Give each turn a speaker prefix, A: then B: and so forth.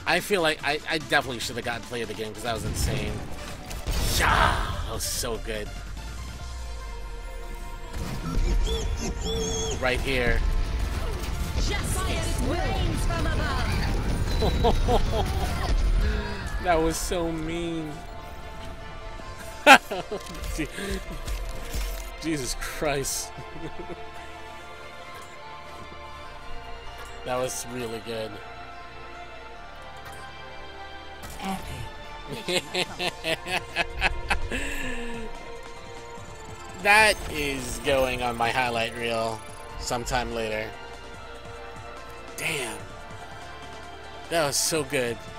A: I feel like I definitely should have gotten play of the game because that was insane. Yeah, that was so good. Right here. That was so mean. Jesus Christ. That was really good. That is going on my highlight reel sometime later. Damn. That was so good.